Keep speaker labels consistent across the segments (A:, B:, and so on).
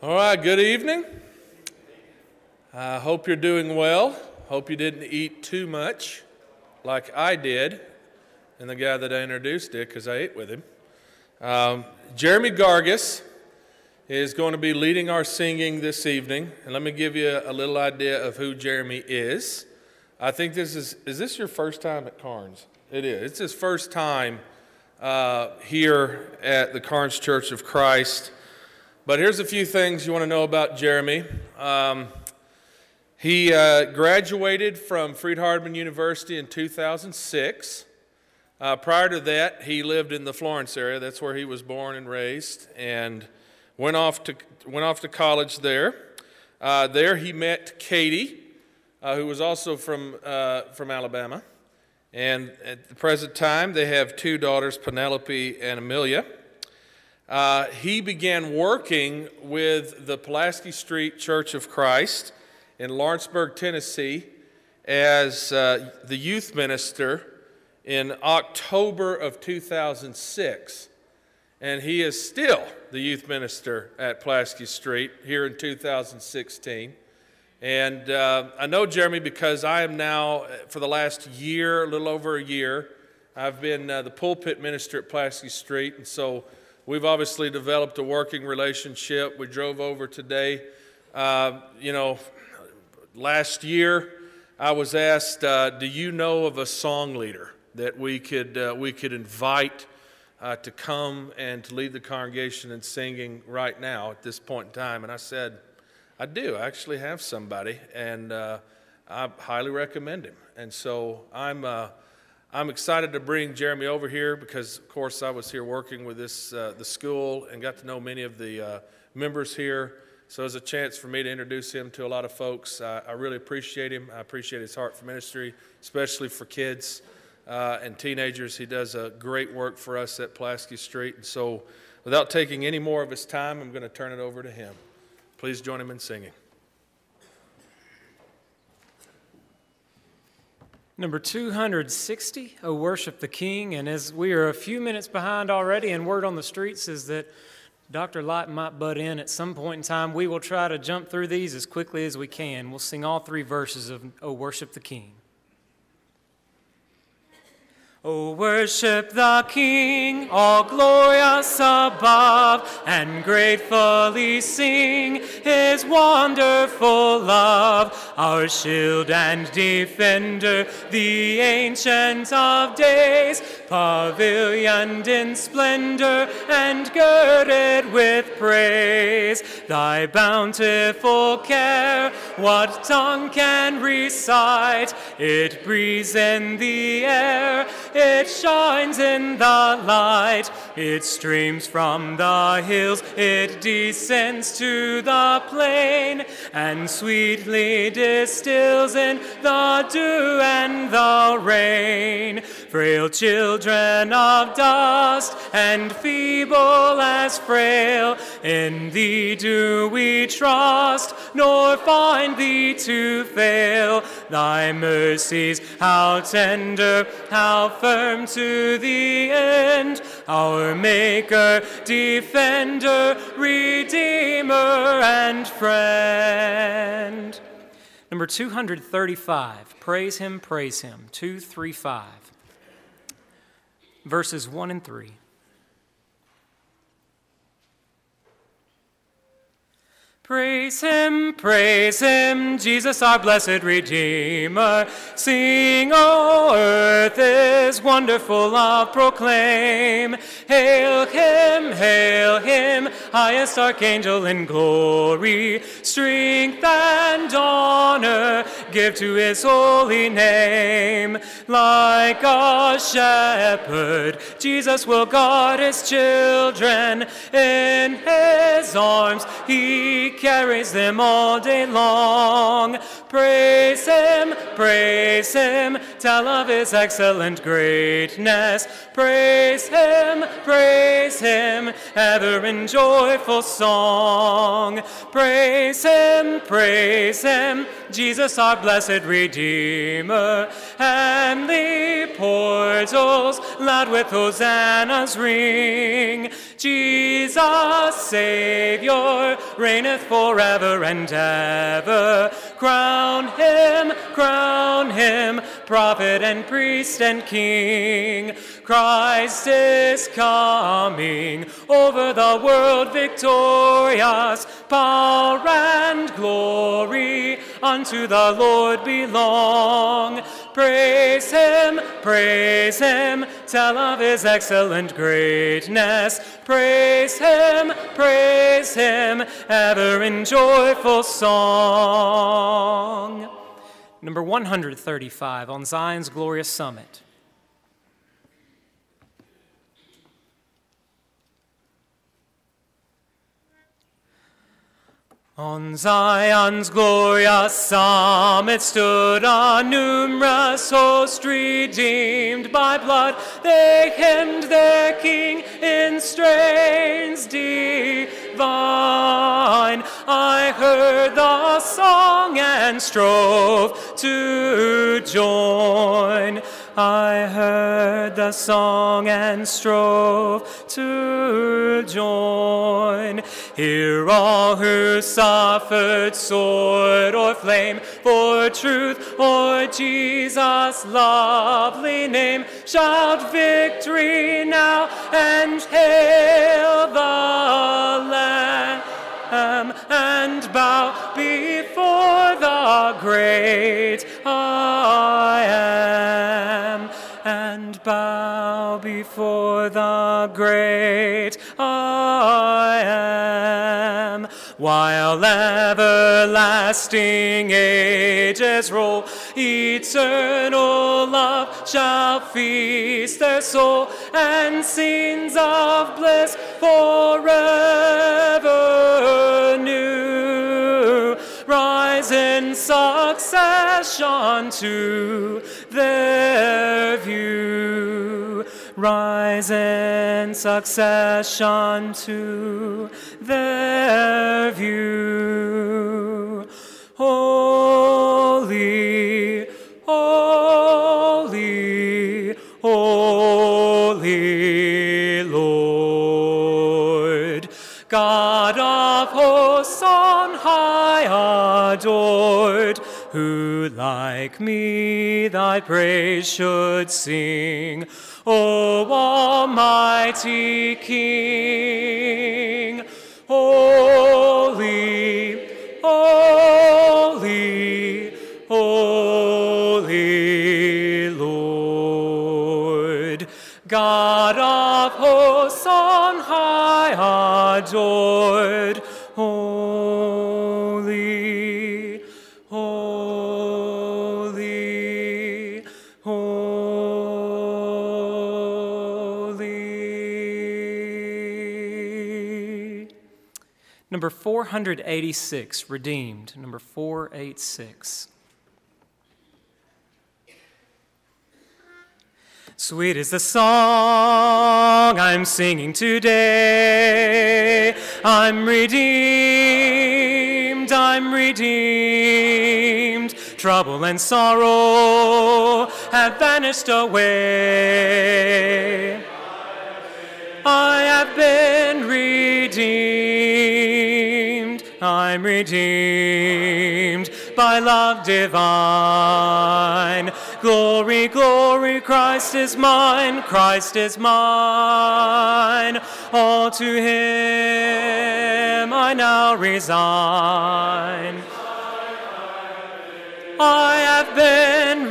A: All right, good evening. I hope you're doing well. Hope you didn't eat too much like I did, and the guy that I introduced did because I ate with him. Jeremy Gargis is going to be leading our singing this evening, and let me give you a little idea of who Jeremy is. I think is this your first time at Carnes? It is. It's his first time here at the Carnes Church of Christ. But here's a few things you want to know about Jeremy. He graduated from Freed-Hardeman University in 2006. Prior to that, he lived in the Florence area. That's where he was born and raised, and went off to college there. There he met Katie, who was also from Alabama. And at the present time, they have two daughters, Penelope and Amelia. He began working with the Pulaski Street Church of Christ in Lawrenceburg, Tennessee, as the youth minister in October of 2006. And he is still the youth minister at Pulaski Street here in 2016. And I know Jeremy because I am now, for the last year, a little over a year, I've been the pulpit minister at Pulaski Street, and so we've obviously developed a working relationship. We drove over today. Last year I was asked, do you know of a song leader that we could invite to come and to lead the congregation in singing right now at this point in time? And I said, I do. I actually have somebody, and I highly recommend him. And so I'm excited to bring Jeremy over here because, of course, I was here working with the school and got to know many of the members here. So it's a chance for me to introduce him to a lot of folks. I really appreciate him. I appreciate his heart for ministry, especially for kids and teenagers. He does a great work for us at Pulaski Street. And so without taking any more of his time, I'm going to turn it over to him. Please join him in singing.
B: Number 260, O Worship the King. And as we are a few minutes behind already, and word on the streets is that Dr. Light might butt in at some point in time, we will try to jump through these as quickly as we can. We'll sing all three verses of O Worship the King. O worship the King, all glorious above, and gratefully sing His wonderful love. Our shield and defender, the Ancient of Days, pavilioned in splendor and girded with praise. Thy bountiful care, what tongue can recite? It breathes in the air, it shines in the light, it streams from the hills, it descends to the plain, and sweetly distills in the dew and the rain. Frail children of dust, and feeble as frail, in thee do we trust, nor find thee to fail. Thy mercies, how tender, how firm to the end, our Maker, Defender, Redeemer, and Friend. Number 235, Praise Him, 235, verses 1 and 3. Praise Him, Jesus our blessed Redeemer. Sing, O earth, His wonderful love proclaim. Hail Him, highest archangel in glory. Strength and honor give to His holy name. Like a shepherd, Jesus will guard His children. In His arms He carries them all day long. Praise Him, tell of His excellent greatness. Praise Him, ever in joyful song. Praise Him, Jesus our blessed Redeemer. Heavenly portals loud with hosannas ring. Jesus, Savior, reigneth forever and ever. Crown him, prophet and priest and king. Christ is coming, over the world victorious. Power and glory unto the Lord belong. Praise him, tell of his excellent greatness. Praise him, ever in joyful song. Number 135, on Zion's glorious summit. On Zion's glorious summit stood a numerous host redeemed by blood. They hymned their King in strains divine. I heard the song and strove to join. I heard the song and strove to join. Hear all who suffered sword or flame for truth or Jesus' lovely name. Shout victory now and hail the Lamb and bow before the great I am. And bow before the great I am. While everlasting ages roll, eternal love shall feast their soul, and scenes of bliss forever new rise in succession to their view. Rise in succession to their view. Holy, holy, holy Lord, God of hosts on high adored, who like me thy praise should sing, O Almighty King. Holy, holy, holy Lord, God of hosts on high adored, holy, holy, holy. Number 486, redeemed. Number 486. Sweet is the song I'm singing today. I'm redeemed, I'm redeemed. Trouble and sorrow have vanished away. I have been redeemed, I'm redeemed by love divine. Glory, glory, Christ is mine, Christ is mine. All to him I now resign. I have been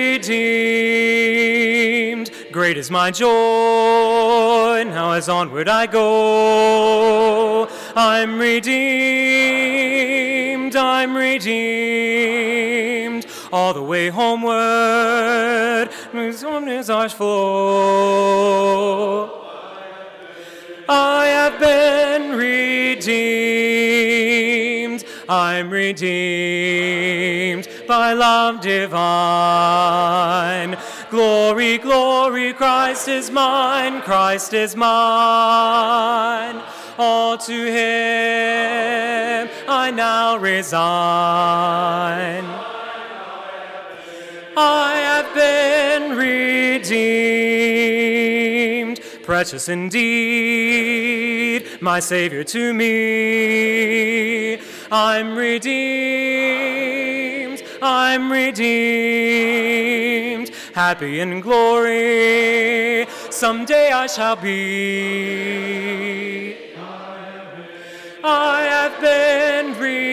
B: redeemed. Great is my joy, now as onward I go. I'm redeemed, I'm redeemed. All the way homeward, his arms flow. I have been redeemed, I'm redeemed by love divine. Glory, glory, Christ is mine, Christ is mine. All to him I now resign. I have been redeemed, precious indeed, my Savior to me. I'm redeemed, happy in glory, someday I shall be. I have been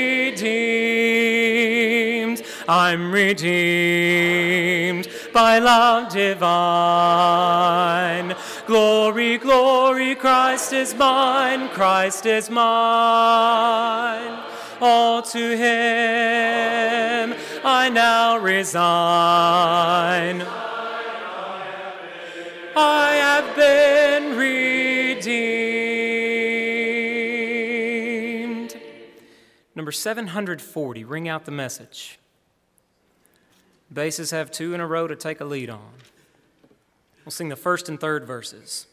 B: redeemed, I'm redeemed by love divine. Glory, glory, Christ is mine, Christ is mine. All to him I now resign. I have been redeemed. Number 740, ring out the message. Basses have two in a row to take a lead on. We'll sing the first and third verses.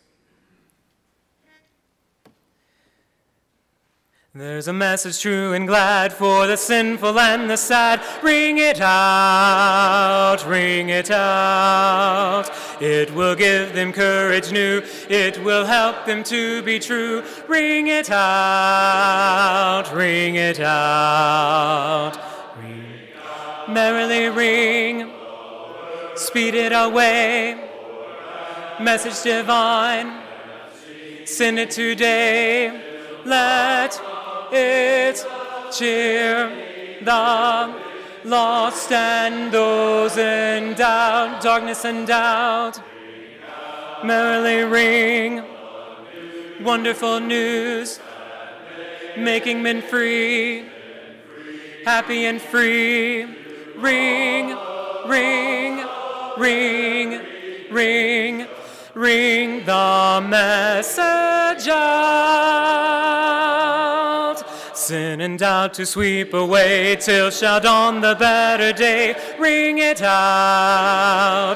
B: There's a message true and glad for the sinful and the sad. Ring it out, ring it out. It will give them courage new. It will help them to be true. Ring it out, ring it out. Ring. Merrily ring, speed it away. Message divine, send it today. Let it cheer the lost and those in doubt, darkness and doubt. Merrily ring, wonderful news, making men free, happy and free. Ring, ring, ring, ring, ring the message out. Sin and doubt to sweep away till shall dawn the better day. Ring it out,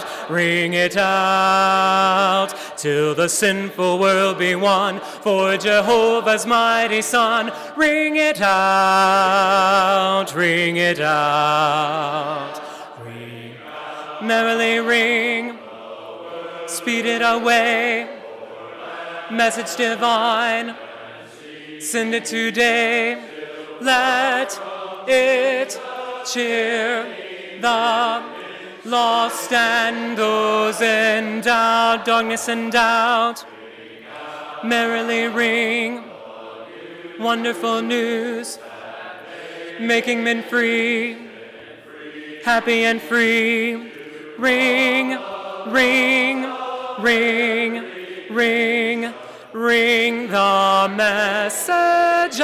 B: till the sinful world be won for Jehovah's mighty Son. Ring it out, ring it out. Ring, merrily ring, speed it away. Message divine, send it today. Let it cheer the lost and those in doubt, darkness and doubt. Merrily ring, wonderful news, making men free, happy and free. Ring, ring, ring, ring, ring the message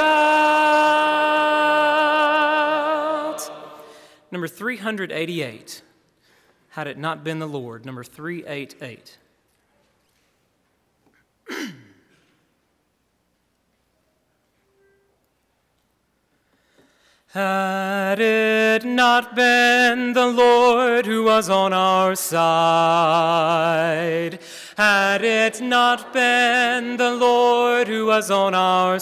B: out. Number 388, had it not been the Lord. Number 388. Had it not been the Lord who was on our side, had it not been the Lord who was on our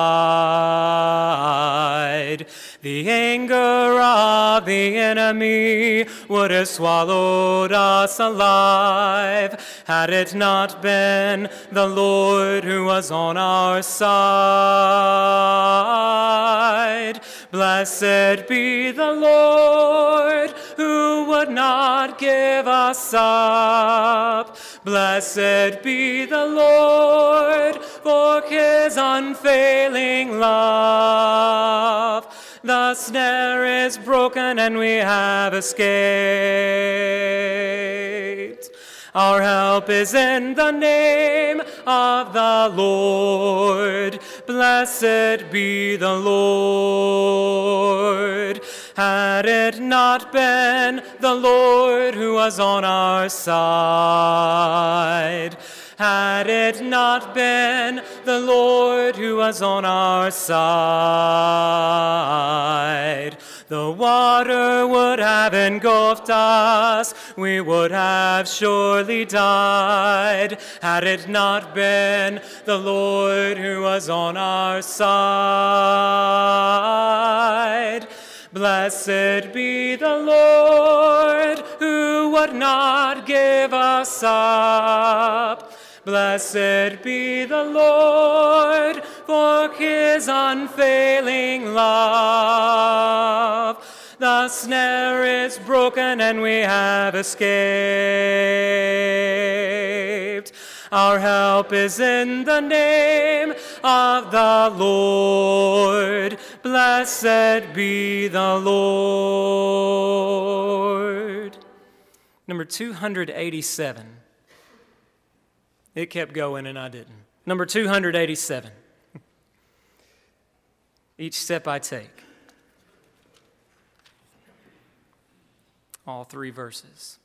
B: side, the anger of the enemy would have swallowed us alive. Had it not been the Lord who was on our side, blessed be the Lord who would not give us up. Blessed be the Lord for his unfailing love. The snare is broken and we have escaped. Our help is in the name of the Lord. Blessed be the Lord. Had it not been the Lord who was on our side, had it not been the Lord who was on our side, the water would have engulfed us, we would have surely died. Had it not been the Lord who was on our side, blessed be the Lord who would not give us up. Blessed be the Lord for his unfailing love. The snare is broken and we have escaped. Our help is in the name of the Lord. Blessed be the Lord. Number 287. It kept going and I didn't. Number 287. Each step I take. All three verses.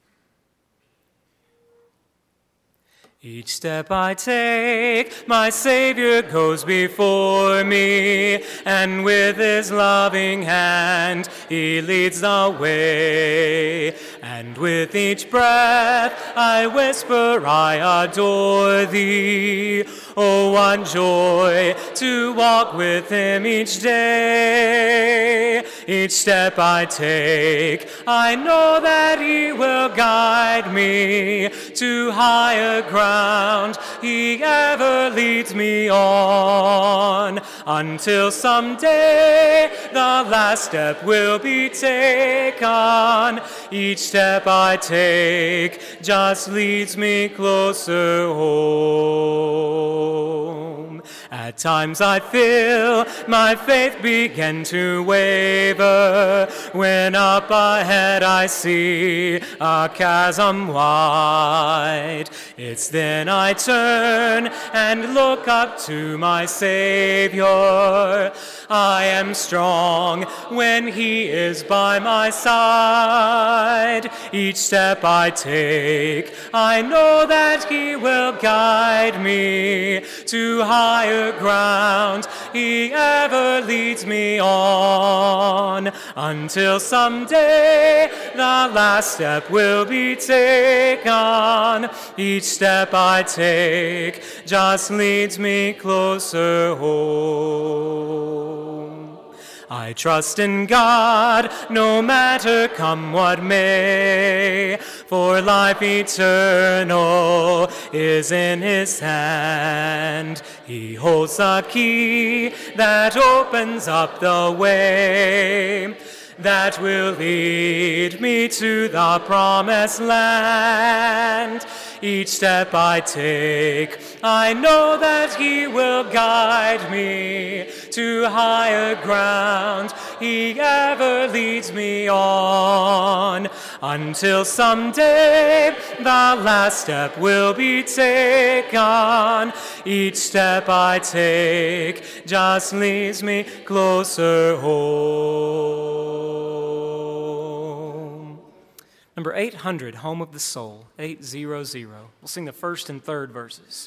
B: Each step I take, my Savior goes before me, and with his loving hand he leads the way. And with each breath I whisper, I adore thee. Oh, what joy to walk with him each day. Each step I take, I know that he will guide me to higher ground. He ever leads me on until someday the last step will be taken. Each step I take just leads me closer home. At times I feel my faith begin to waver, when up ahead I see a chasm wide. It's then I turn and look up to my Savior. I am strong when he is by my side. Each step I take, I know that he will guide me to higher ground. He ever leads me on until someday the last step will be taken. Each step I take just leads me closer home. I trust in God, no matter come what may, for life eternal is in his hand. He holds the key that opens up the way that will lead me to the promised land. Each step I take, I know that he will guide me to higher ground. He ever leads me on until someday the last step will be taken. Each step I take just leads me closer home. Number 800, Home of the Soul, 800. We'll sing the first and third verses.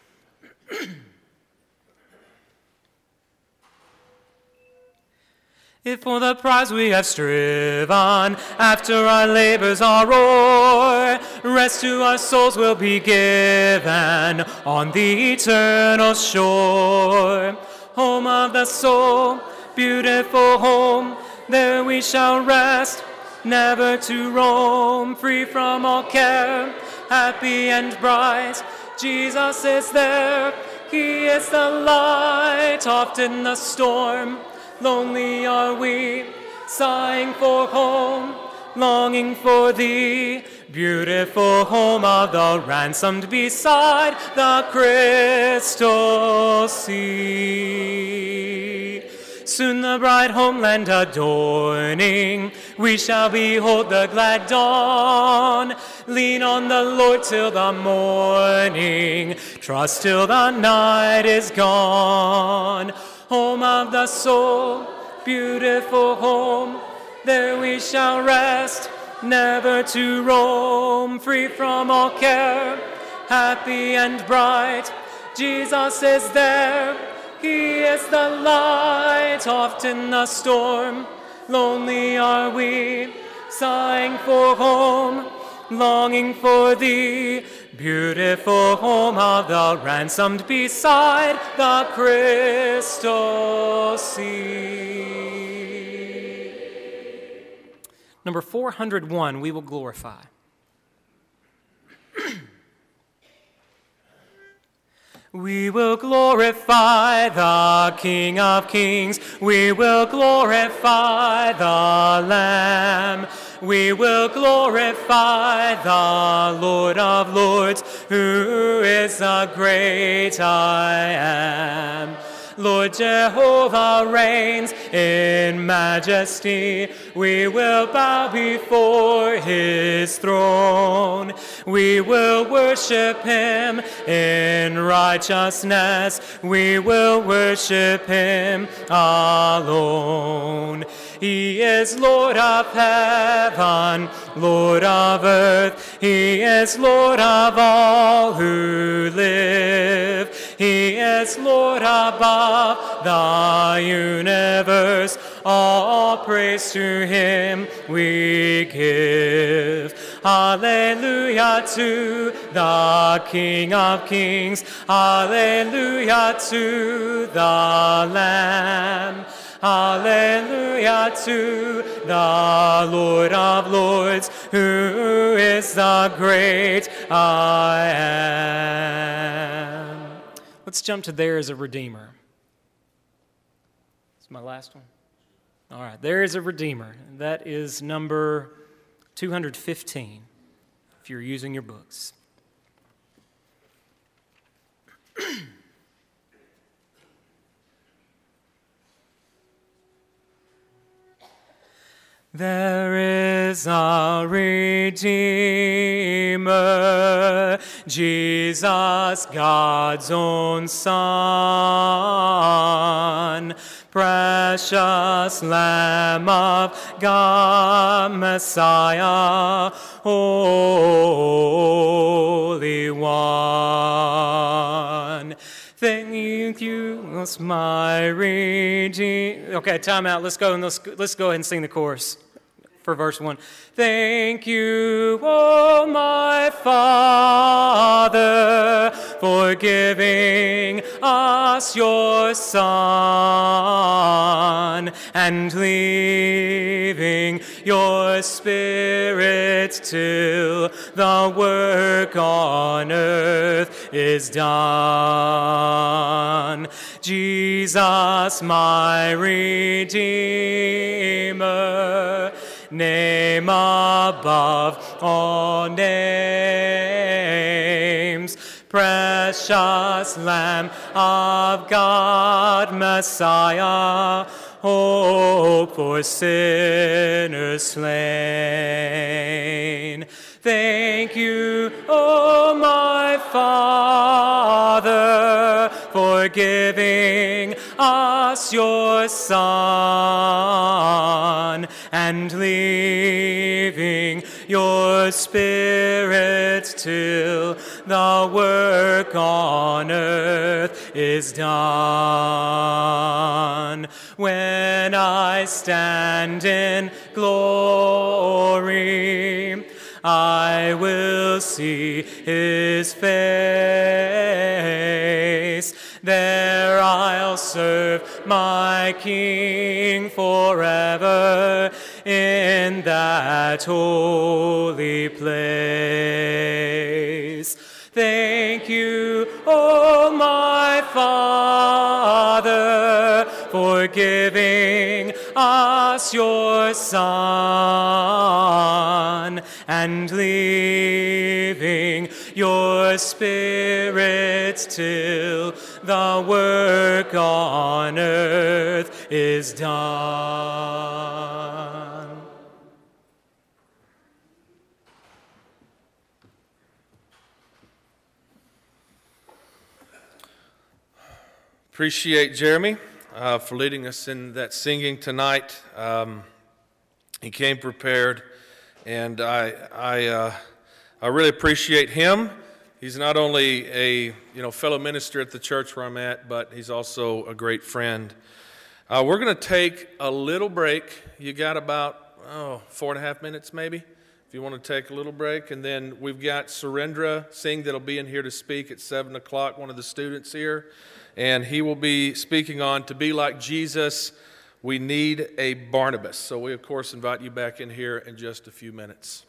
B: If for the prize we have striven, after our labors are o'er, rest to our souls will be given on the eternal shore. Home of the soul, beautiful home, there we shall rest, never to roam, free from all care, happy and bright. Jesus is there, he is the light, oft in the storm. Lonely are we, sighing for home, longing for thee, beautiful home of the ransomed beside the crystal sea. Soon the bright homeland adorning, we shall behold the glad dawn. Lean on the Lord till the morning, trust till the night is gone. Home of the soul, beautiful home, there we shall rest, never to roam, free from all care, happy and bright. Jesus is there, he is the light, oft in the storm. Lonely are we, sighing for home, longing for thee, beautiful home of the ransomed beside the crystal sea. Number 401, We Will Glorify. We will glorify the King of Kings. We will glorify the Lamb. We will glorify the Lord of Lords, who is the great I am. Lord Jehovah reigns in majesty. We will bow before his throne. We will worship him in righteousness. We will worship him alone. He is Lord of heaven, Lord of earth. He is Lord of all who live. He is Lord above the universe. All praise to him we give. Hallelujah to the King of Kings. Hallelujah to the Lamb. Hallelujah to the Lord of Lords, who is the great I am. Let's jump to There Is a Redeemer. It's my last one. All right, There Is a Redeemer. That is number 215, if you're using your books. There is a Redeemer, Jesus, God's own Son, precious Lamb of God, Messiah, Holy One. Thank you, my Redeemer. Okay, time out. Let's go ahead and sing the chorus for verse 1. Thank you, O my Father, for giving us your Son and leaving your Spirit till the work on earth is done. Jesus, my Redeemer, name above all names, precious Lamb of God, Messiah, hope for sinners slain. Thank you, O my Father, for giving us your Son and leaving your Spirit till the work on earth is done. When I stand in glory, I will see his face. There I'll serve my King forever in that holy place. Thank you, O my Father, for giving us your Son and leaving your Spirit till the work on earth is done.
A: Appreciate Jeremy for leading us in that singing tonight. He came prepared, and I really appreciate him. He's not only a fellow minister at the church where I'm at, but he's also a great friend. We're going to take a little break. You got about 4.5 minutes maybe, if you want to take a little break. And then we've got Surendra Singh that'll be in here to speak at 7 o'clock, one of the students here. And he will be speaking on To Be Like Jesus, We Need a Barnabas. So we, of course, invite you back in here in just a few minutes.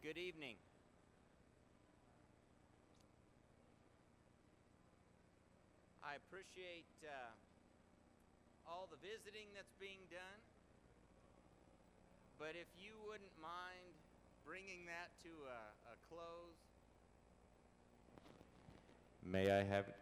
C: Good evening. I appreciate all the visiting that's being done, but if you wouldn't mind bringing that to a close. May I have it?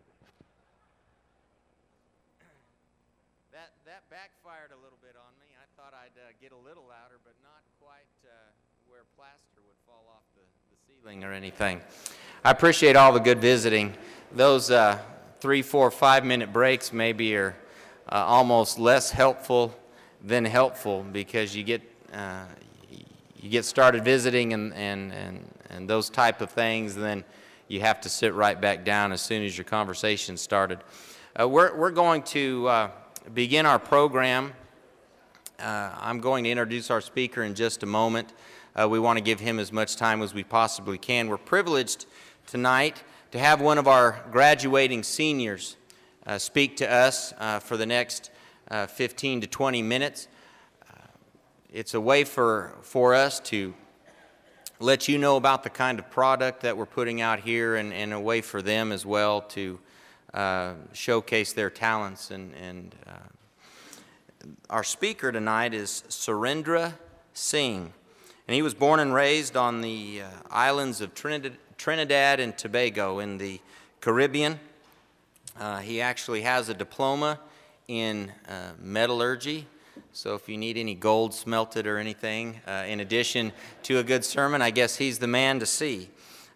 C: That backfired a little bit on me. I thought I'd get a little louder, but not quite where plaster would fall off the ceiling or anything. I appreciate all the good visiting. Those 3, 4, 5-minute breaks maybe are almost less helpful than helpful, because you get started visiting and those type of things, and then you have to sit right back down as soon as your conversation started. We're going to begin our program. I'm going to introduce our speaker in just a moment. We want to give him as much time as we possibly can. We're privileged tonight to have one of our graduating seniors speak to us for the next 15 to 20 minutes. It's a way for us to let you know about the kind of product that we're putting out here, and a way for them as well to showcase their talents. And our speaker tonight is Surendra Singh, and he was born and raised on the islands of Trinidad and Tobago in the Caribbean. He actually has a diploma in metallurgy, so if you need any gold smelted or anything, in addition to a good sermon, I guess he's the man to see.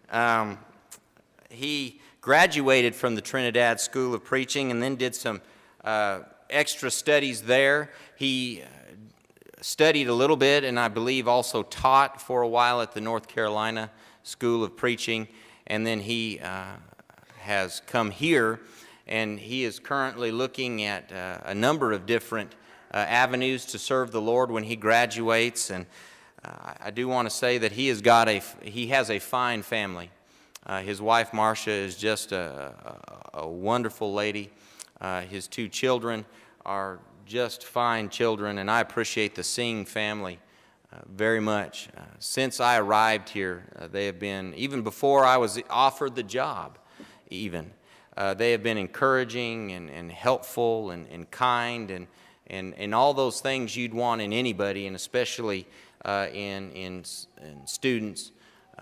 C: He graduated from the Trinidad School of Preaching and then did some extra studies there. He studied a little bit, and I believe also taught for a while at the North Carolina School of Preaching, and then he has come here, and he is currently looking at a number of different avenues to serve the Lord when he graduates. And I do want to say that he has a fine family. His wife Marcia is just a wonderful lady. His 2 children are just fine children, and I appreciate the Singh family very much. Since I arrived here, they have been, even before I was offered the job even, they have been encouraging and helpful and kind and all those things you'd want in anybody, and especially in students.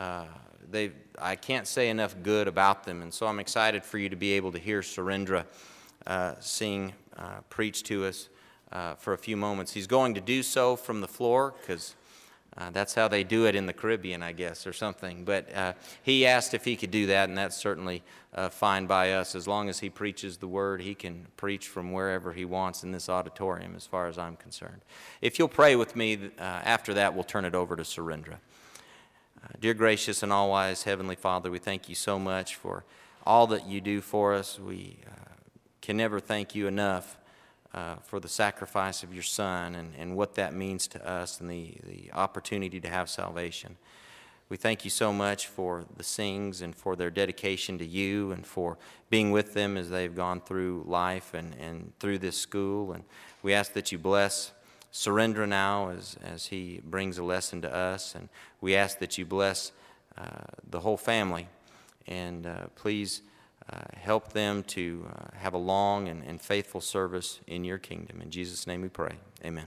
C: I can't say enough good about them, and so I'm excited for you to be able to hear Surendra Singh preach to us for a few moments. He's going to do so from the floor, because that's how they do it in the Caribbean, I guess, or something. But he asked if he could do that, and that's certainly fine by us. As long as he preaches the word, he can preach from wherever he wants in this auditorium, as far as I'm concerned. If you'll pray with me, after that we'll turn it over to Surendra. Dear gracious and all-wise Heavenly Father, we thank you so much for all that you do for us. We can never thank you enough for the sacrifice of your Son and what that means to us, and the opportunity to have salvation. We thank you so much for the Singhs and for their dedication to you, and for being with them as they've gone through life and through this school. And we ask that you bless Surendra now as he brings a lesson to us, and we ask that you bless the whole family, and please help them to have a long and faithful service in your kingdom. In Jesus' name we pray. Amen.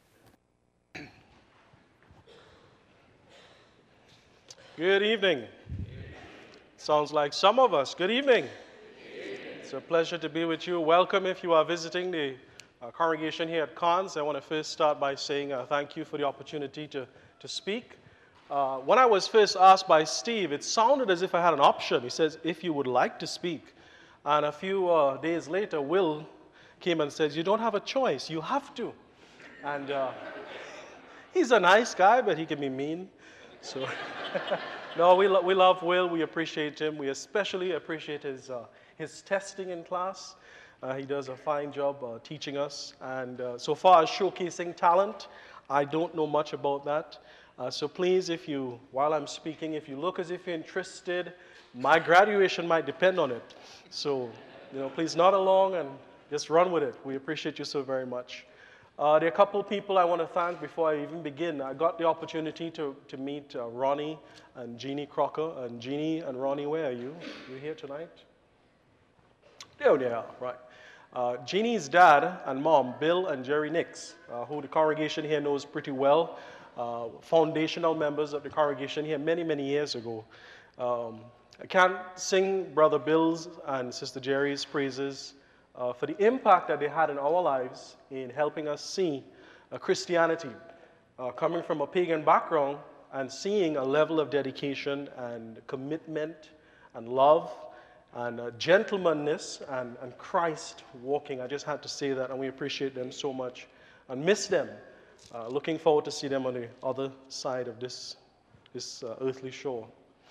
D: Good evening. Sounds like some of us. Good evening. It's a pleasure to be with you. Welcome if you are visiting the congregation here at Cons. I want to first start by saying thank you for the opportunity to speak. When I was first asked by Steve, it sounded as if I had an option. He says, if you would like to speak. And a few days later, Will came and says, you don't have a choice, you have to. And he's a nice guy, but he can be mean. So, no, we love Will, we appreciate him. We especially appreciate his testing in class. He does a fine job teaching us. And so far as showcasing talent, I don't know much about that. So please, while I'm speaking, if you look as if you're interested, my graduation might depend on it. So, please nod along and just run with it. We appreciate you so very much. There are a couple people I want to thank before I even begin. I got the opportunity to meet Ronnie and Jeannie Crocker. And Jeannie and Ronnie, where are you? You here tonight? There they are, right. Jeannie's dad and mom, Bill and Jerry Nix, who the congregation here knows pretty well, foundational members of the congregation here many, many years ago. I can't sing Brother Bill's and Sister Jerry's praises for the impact that they had in our lives in helping us see Christianity, coming from a pagan background and seeing a level of dedication and commitment and love and gentlemanliness and Christ walking. I just had to say that, and we appreciate them so much and miss them. Looking forward to see them on the other side of this earthly shore.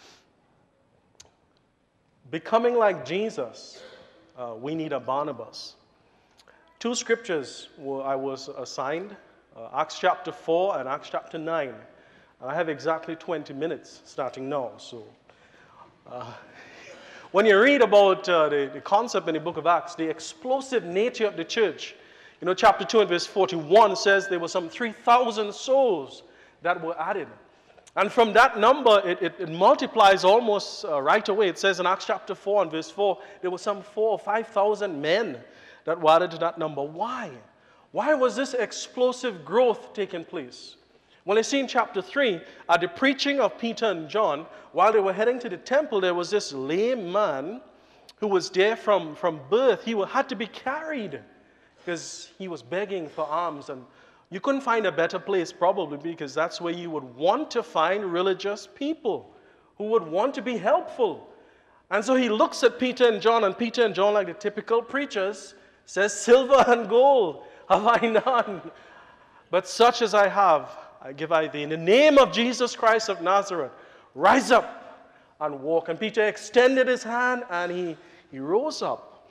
D: Becoming like Jesus, we need a Barnabas. Two scriptures I was assigned, Acts chapter 4 and Acts chapter 9. I have exactly 20 minutes starting now. So, when you read about the concept in the book of Acts, the explosive nature of the church, you know, chapter 2 and verse 41 says there were some 3,000 souls that were added. And from that number, it multiplies almost right away. It says in Acts chapter 4 and verse 4, there were some 4,000 or 5,000 men that were added to that number. Why? Why was this explosive growth taking place? Well, you see in chapter 3, at the preaching of Peter and John, while they were heading to the temple, there was this lame man who was there from birth. He had to be carried because he was begging for alms, and you couldn't find a better place probably because that's where you would want to find religious people who would want to be helpful. And so he looks at Peter and John, like the typical preachers, says, "Silver and gold have I none, but such as I have, I give I thee. In the name of Jesus Christ of Nazareth, rise up and walk." And Peter extended his hand and he rose up.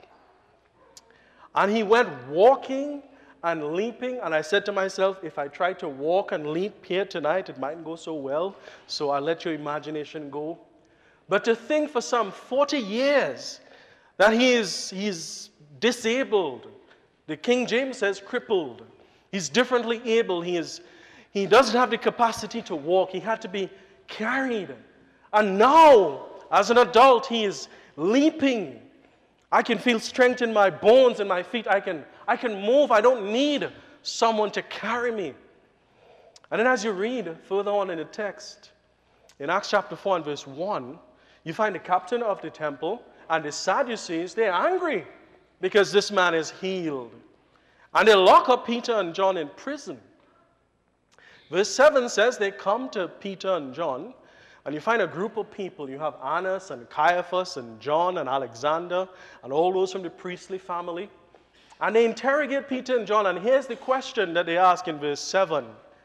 D: And he went walking and leaping, and I said to myself, if I try to walk and leap here tonight, it mightn't go so well, so I'll let your imagination go. But to think for some 40 years that he's disabled, the King James says crippled, he's differently able, he doesn't have the capacity to walk, he had to be carried. And now, as an adult, he is leaping. I can feel strength in my bones and my feet. I can move. I don't need someone to carry me. And then as you read further on in the text, in Acts chapter 4 and verse 1, you find the captain of the temple and the Sadducees, they're angry because this man is healed. And they lock up Peter and John in prison. Verse 7 says they come to Peter and John, and you find a group of people. You have Annas and Caiaphas and John and Alexander and all those from the priestly family. And they interrogate Peter and John, and here's the question that they ask in verse 7.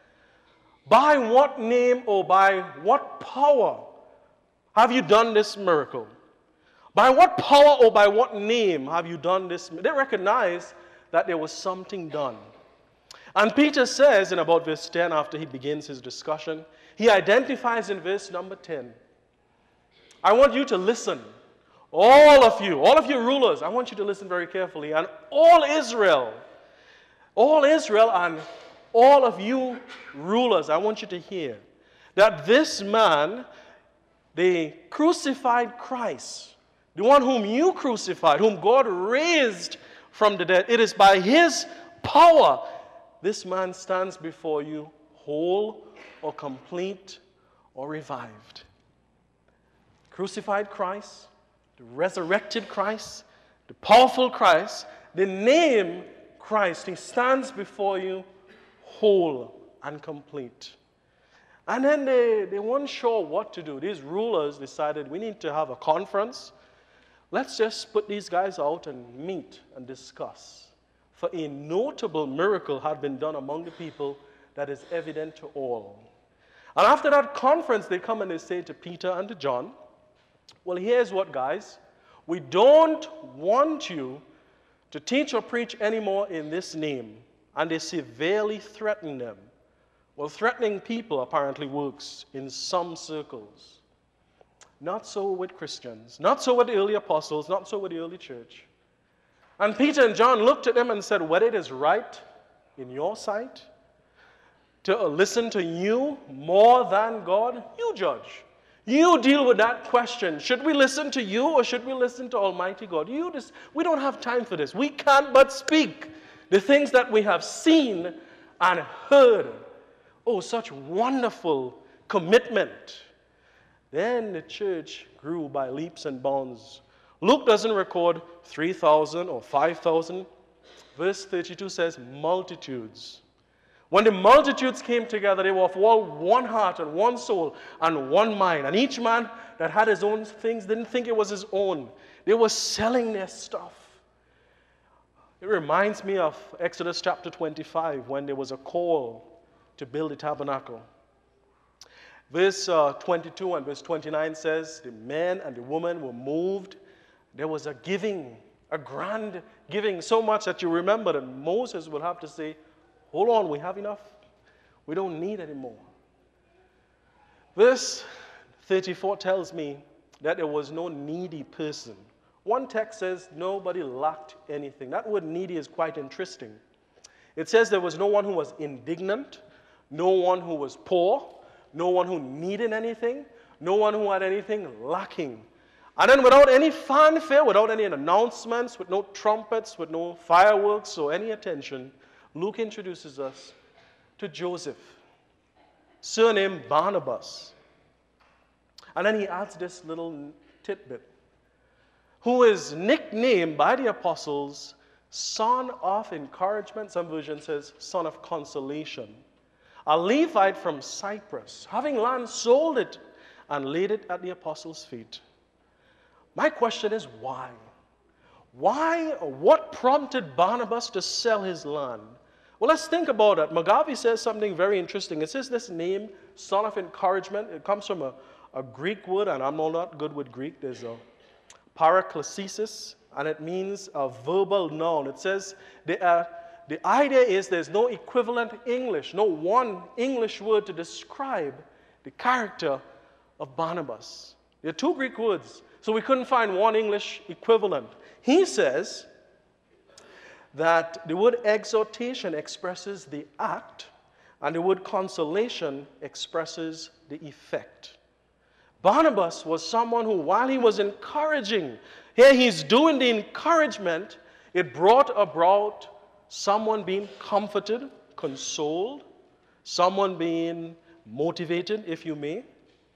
D: By what name or by what power have you done this miracle? By what power or by what name have you done this? They recognize that there was something done. And Peter says in about verse 10, after he begins his discussion, he identifies in verse number 10. I want you to listen. All of you rulers, I want you to listen very carefully. And all Israel and all of you rulers, I want you to hear that this man, the crucified Christ, the one whom you crucified, whom God raised from the dead, it is by his power this man stands before you whole or complete or revived. Crucified Christ, the resurrected Christ, the powerful Christ, the name Christ, he stands before you whole and complete. And then they weren't sure what to do. These rulers decided we need to have a conference. Let's just put these guys out and meet and discuss. For a notable miracle had been done among the people that is evident to all. And after that conference, they come and they say to Peter and to John, well, here's what, guys. We don't want you to teach or preach anymore in this name. And they severely threaten them. Well, threatening people apparently works in some circles. Not so with Christians. Not so with the early apostles. Not so with the early church. And Peter and John looked at them and said, whether it is right in your sight? To listen to you more than God? You judge. You deal with that question. Should we listen to you or should we listen to Almighty God? We don't have time for this. We can't but speak the things that we have seen and heard. Oh, such wonderful commitment. Then the church grew by leaps and bounds. Luke doesn't record 3,000 or 5,000. Verse 32 says multitudes. When the multitudes came together, they were of all one heart and one soul and one mind. And each man that had his own things didn't think it was his own. They were selling their stuff. It reminds me of Exodus chapter 25 when there was a call to build the tabernacle. Verse 22 and verse 29 says, the men and the women were moved. There was a giving, a grand giving, so much that you remember that Moses will have to say, hold on, we have enough. We don't need any more. Verse 34 tells me that there was no needy person. One text says nobody lacked anything. That word needy is quite interesting. It says there was no one who was indignant, no one who was poor, no one who needed anything, no one who had anything lacking. And then without any fanfare, without any announcements, with no trumpets, with no fireworks or any attention, Luke introduces us to Joseph, surnamed Barnabas. And then he adds this little tidbit, who is nicknamed by the apostles son of encouragement. Some version says son of consolation. A Levite from Cyprus, having land, sold it and laid it at the apostles' feet. My question is why? Why or what prompted Barnabas to sell his land? Well, let's think about it. McGarvey says something very interesting. It says this name, son of encouragement, it comes from a Greek word, and I'm not good with Greek. There's a paraklesis, and it means a verbal noun. It says the idea is there's no equivalent English, no one English word to describe the character of Barnabas. There are two Greek words, so we couldn't find one English equivalent. He says that the word exhortation expresses the act, and the word consolation expresses the effect. Barnabas was someone who, while he was encouraging, here he's doing the encouragement, it brought about someone being comforted, consoled, someone being motivated, if you may.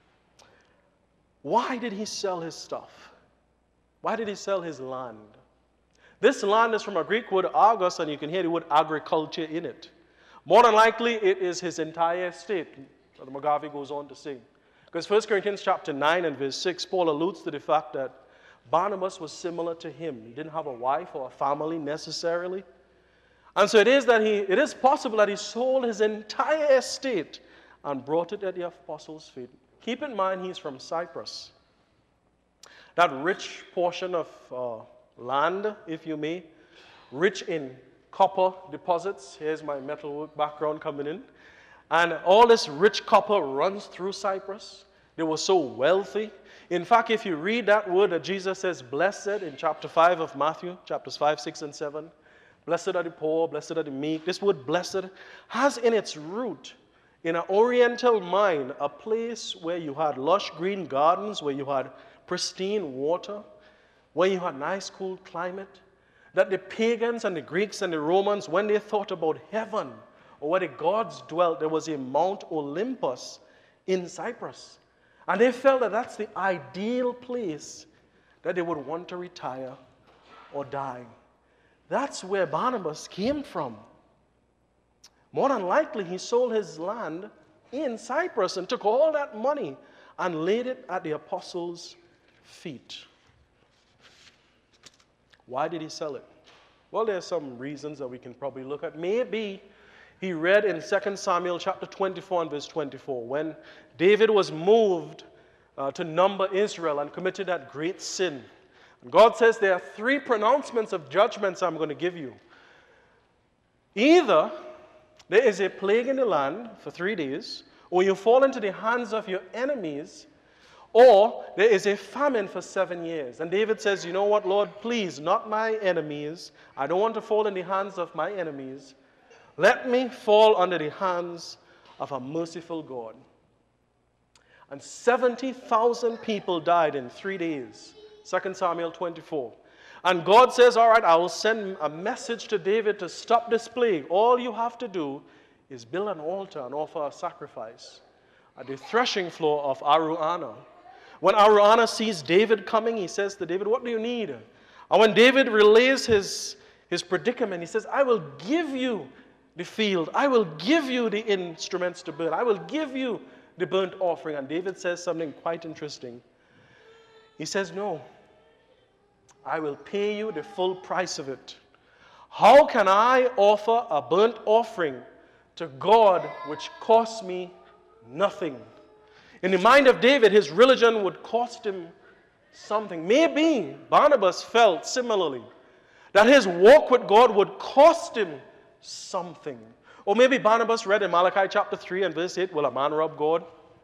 D: Why did he sell his stuff? Why did he sell his land? This land is from a Greek word argos, and you can hear the word agriculture in it. More than likely, it is his entire estate, that McGarvey goes on to say. Because 1 Corinthians chapter 9 and verse 6, Paul alludes to the fact that Barnabas was similar to him. He didn't have a wife or a family necessarily. And so it is possible that he sold his entire estate and brought it at the apostles' feet. Keep in mind, he's from Cyprus. That rich portion of land, if you may, rich in copper deposits. Here's my metalwork background coming in. And all this rich copper runs through Cyprus. They were so wealthy. In fact, if you read that word that Jesus says, blessed, in chapter 5 of Matthew, chapters 5, 6, and 7, blessed are the poor, blessed are the meek. This word blessed has in its root, in an oriental mind, a place where you had lush green gardens, where you had pristine water, where you had nice cool climate, that the pagans and the Greeks and the Romans, when they thought about heaven or where the gods dwelt, there was a Mount Olympus in Cyprus. And they felt that that's the ideal place that they would want to retire or die. That's where Barnabas came from. More than likely, he sold his land in Cyprus and took all that money and laid it at the apostles' feet. Why did he sell it? Well, there are some reasons that we can probably look at. Maybe he read in 2 Samuel chapter 24 and verse 24, when David was moved to number Israel and committed that great sin. And God says there are 3 pronouncements of judgments I'm going to give you. Either there is a plague in the land for 3 days, or you fall into the hands of your enemies, or there is a famine for 7 years. And David says, you know what, Lord, please, not my enemies. I don't want to fall in the hands of my enemies. Let me fall under the hands of a merciful God. And 70,000 people died in 3 days. 2 Samuel 24. And God says, all right, I will send a message to David to stop this plague. All you have to do is build an altar and offer a sacrifice at the threshing floor of Aruanah. When Aruanah sees David coming, he says to David, what do you need? And when David relays his predicament, he says, I will give you the field. I will give you the instruments to burn. I will give you the burnt offering. And David says something quite interesting. He says, no, I will pay you the full price of it. How can I offer a burnt offering to God which costs me nothing? In the mind of David, his religion would cost him something. Maybe Barnabas felt similarly, that his walk with God would cost him something. Or maybe Barnabas read in Malachi chapter 3 and verse 8, will a man rob God?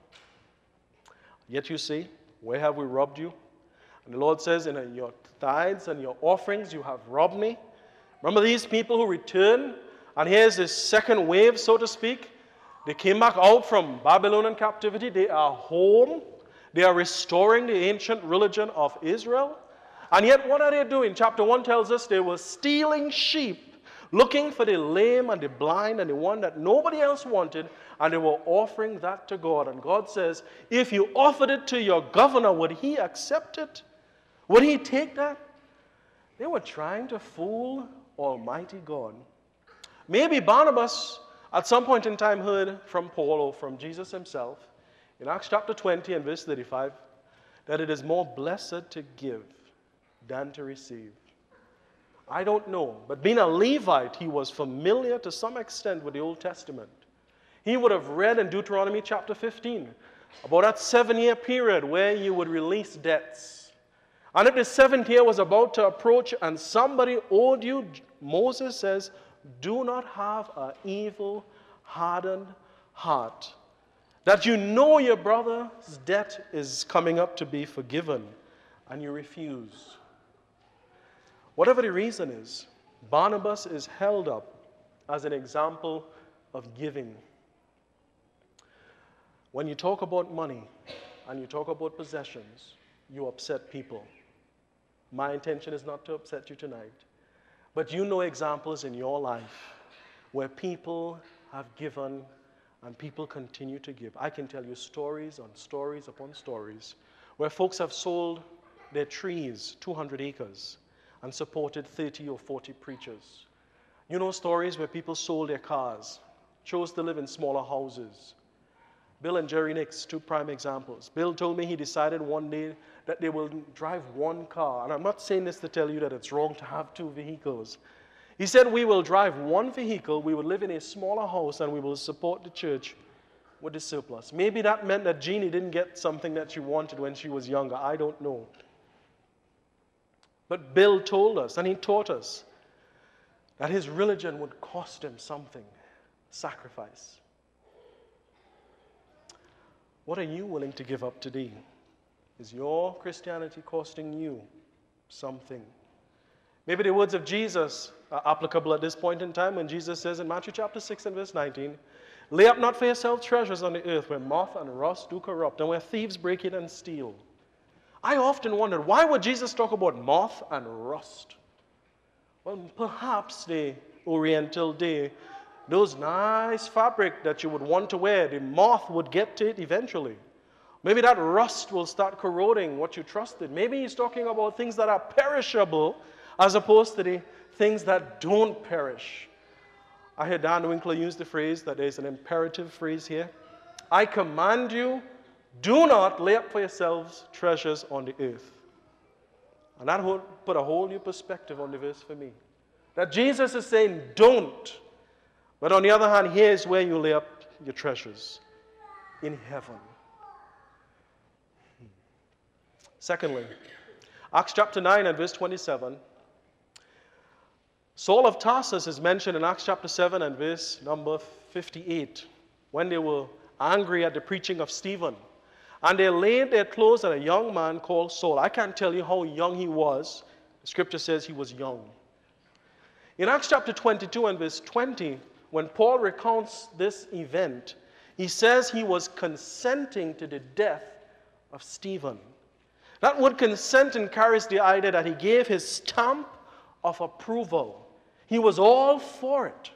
D: Yet you say, where have we robbed you? And the Lord says, in your tithes and your offerings you have robbed me. Remember these people who return, and here's this second wave, so to speak. They came back out from Babylonian captivity. They are home. They are restoring the ancient religion of Israel. And yet what are they doing? Chapter 1 tells us they were stealing sheep, looking for the lame and the blind and the one that nobody else wanted, and they were offering that to God. And God says, if you offered it to your governor, would he accept it? Would he take that? They were trying to fool Almighty God. Maybe Barnabas at some point in time heard from Paul or from Jesus himself in Acts chapter 20 and verse 35 that it is more blessed to give than to receive. I don't know, but being a Levite, he was familiar to some extent with the Old Testament. He would have read in Deuteronomy chapter 15 about that 7-year period where you would release debts. And if the 7th year was about to approach and somebody owed you, Moses says, do not have an evil, hardened heart, that you know your brother's debt is coming up to be forgiven, and you refuse. Whatever the reason is, Barnabas is held up as an example of giving. When you talk about money and you talk about possessions, you upset people. My intention is not to upset you tonight, but you know examples in your life where people have given and people continue to give. I can tell you stories on stories upon stories where folks have sold their trees, 200 acres, and supported 30 or 40 preachers. You know stories where people sold their cars, chose to live in smaller houses. Bill and Jerry Nix, 2 prime examples. Bill told me he decided one day that they will drive one car. And I'm not saying this to tell you that it's wrong to have 2 vehicles. He said we will drive one vehicle, we will live in a smaller house, and we will support the church with the surplus. Maybe that meant that Jeannie didn't get something that she wanted when she was younger. I don't know. But Bill told us, and he taught us, that his religion would cost him something, sacrifice. What are you willing to give up today? Is your Christianity costing you something? Maybe the words of Jesus are applicable at this point in time when Jesus says in Matthew chapter 6 and verse 19, lay up not for yourself treasures on the earth where moth and rust do corrupt and where thieves break in and steal. I often wondered, why would Jesus talk about moth and rust? Well, perhaps the Oriental day, those nice fabric that you would want to wear, the moth would get to it eventually. Maybe that rust will start corroding what you trusted. Maybe he's talking about things that are perishable as opposed to the things that don't perish. I heard Dan Winkler use the phrase that there's an imperative phrase here. I command you, do not lay up for yourselves treasures on the earth. And that put a whole new perspective on the verse for me. That Jesus is saying, don't. But on the other hand, here's where you lay up your treasures, in heaven. Secondly, Acts chapter 9 and verse 27. Saul of Tarsus is mentioned in Acts chapter 7 and verse number 58, when they were angry at the preaching of Stephen. And they laid their clothes on a young man called Saul. I can't tell you how young he was. The scripture says he was young. In Acts chapter 22 and verse 20, when Paul recounts this event, he says he was consenting to the death of Stephen. That word consenting carries the idea that he gave his stamp of approval. He was all for it.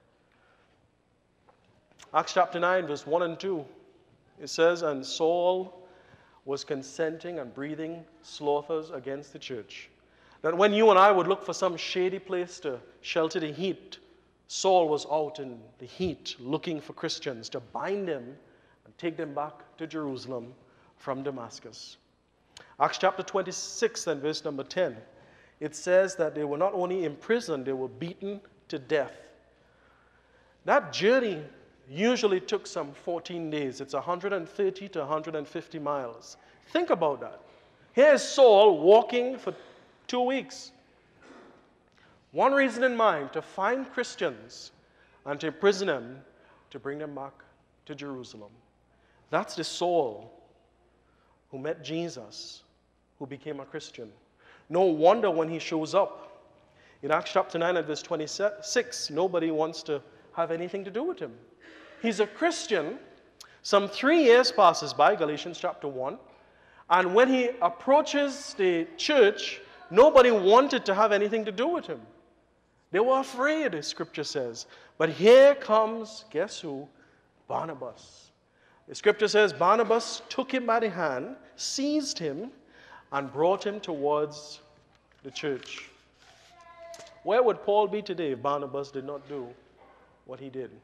D: Acts chapter 9, verse 1 and 2, it says, and Saul was consenting and breathing slaughters against the church. That when you and I would look for some shady place to shelter the heat, Saul was out in the heat looking for Christians to bind them and take them back to Jerusalem from Damascus. Acts chapter 26 and verse number 10, it says that they were not only imprisoned, they were beaten to death. That journey usually took some 14 days. It's 130 to 150 miles. Think about that. Here's Saul walking for 2 weeks. One reason in mind, to find Christians and to imprison them, to bring them back to Jerusalem. That's the Saul who met Jesus, who became a Christian. No wonder when he shows up in Acts chapter 9 and verse 26, nobody wants to have anything to do with him. He's a Christian. Some 3 years passes by, Galatians chapter 1, and when he approaches the church, nobody wanted to have anything to do with him. They were afraid, the scripture says. But here comes, guess who? Barnabas. The scripture says Barnabas took him by the hand, seized him, and brought him towards the church. Where would Paul be today if Barnabas did not do what he did?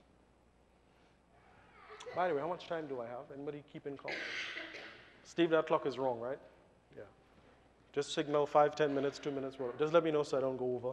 D: By the way, how much time do I have? Anybody keeping count? Steve, that clock is wrong, right? Yeah. Just signal 5, 10 minutes, 2 minutes. Just let me know so I don't go over.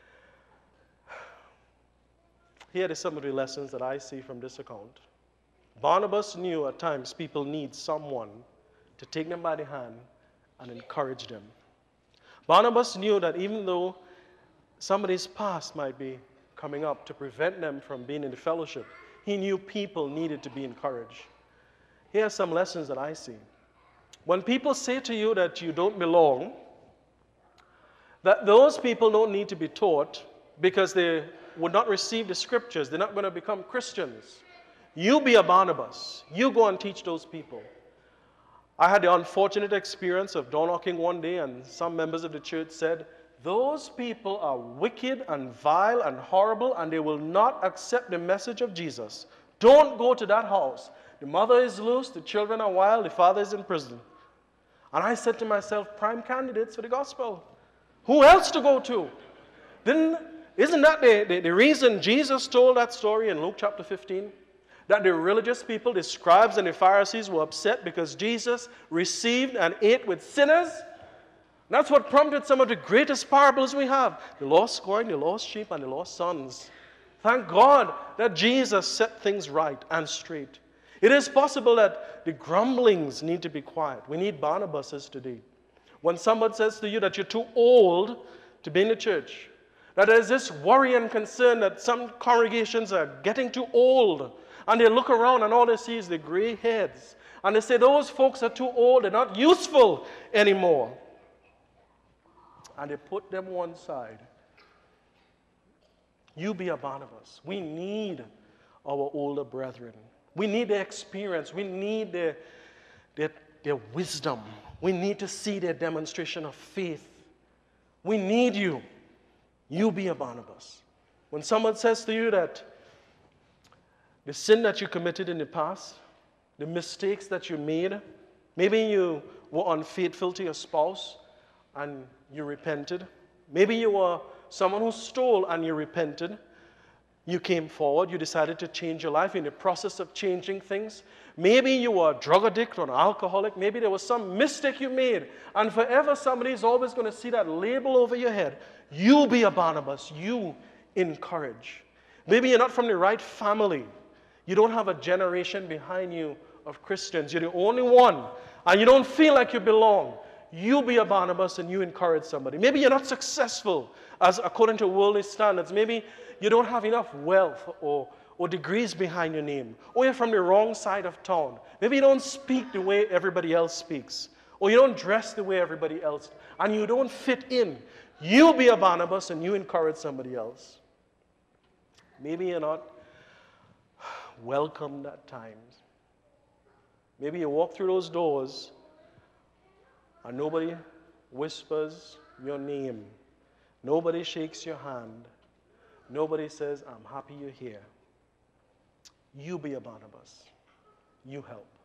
D: Here are some of the lessons that I see from this account. Barnabas knew at times people need someone to take them by the hand and encourage them. Barnabas knew that even though somebody's past might be coming up to prevent them from being in the fellowship, he knew people needed to be encouraged. Here are some lessons that I see. When people say to you that you don't belong, that those people don't need to be taught because they would not receive the scriptures, they're not going to become Christians. You be a Barnabas. You go and teach those people. I had the unfortunate experience of door knocking one day, and some members of the church said, those people are wicked and vile and horrible, and they will not accept the message of Jesus. Don't go to that house. The mother is loose, the children are wild, the father is in prison. And I said to myself, prime candidates for the gospel. Who else to go to? Isn't that the reason Jesus told that story in Luke chapter 15? That the religious people, the scribes and the Pharisees, were upset because Jesus received and ate with sinners? That's what prompted some of the greatest parables we have. The lost coin, the lost sheep, and the lost sons. Thank God that Jesus set things right and straight. It is possible that the grumblings need to be quiet. We need Barnabases today. When someone says to you that you're too old to be in the church, that there's this worry and concern that some congregations are getting too old, and they look around and all they see is the gray heads. And they say those folks are too old, they're not useful anymore. And they put them one side. You be a Barnabas. We need our older brethren. We need their experience. We need their wisdom. We need to see their demonstration of faith. We need you. You be a Barnabas. When someone says to you that the sin that you committed in the past, the mistakes that you made, maybe you were unfaithful to your spouse and you repented. Maybe you were someone who stole and you repented. You came forward, you decided to change your life in the process of changing things. Maybe you were a drug addict or an alcoholic. Maybe there was some mistake you made. And forever somebody's always going to see that label over your head. You be a Barnabas. You encourage. Maybe you're not from the right family. You don't have a generation behind you of Christians. You're the only one. And you don't feel like you belong. You be a Barnabas and you encourage somebody. Maybe you're not successful as according to worldly standards. Maybe you don't have enough wealth or degrees behind your name. Or you're from the wrong side of town. Maybe you don't speak the way everybody else speaks. Or you don't dress the way everybody else. And you don't fit in. You be a Barnabas and you encourage somebody else. Maybe you're not welcomed at times. Maybe you walk through those doors and nobody whispers your name. Nobody shakes your hand. Nobody says, I'm happy you're here. You be a Barnabas. You help.